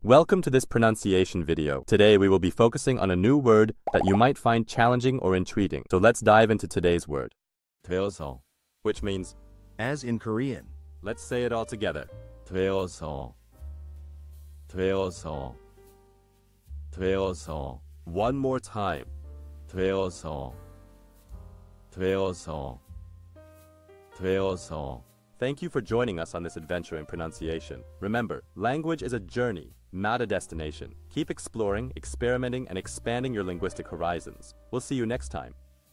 Welcome to this pronunciation video. Today we will be focusing on a new word that you might find challenging or intriguing. So let's dive into today's word. 되어서, Which means, as in Korean. let's say it all together. 되어서, 되어서, 되어서, One more time. 되어서, 되어서, 되어서. Thank you for joining us on this adventure in pronunciation. Remember, language is a journey, not a destination. Keep exploring, experimenting, and expanding your linguistic horizons. We'll see you next time.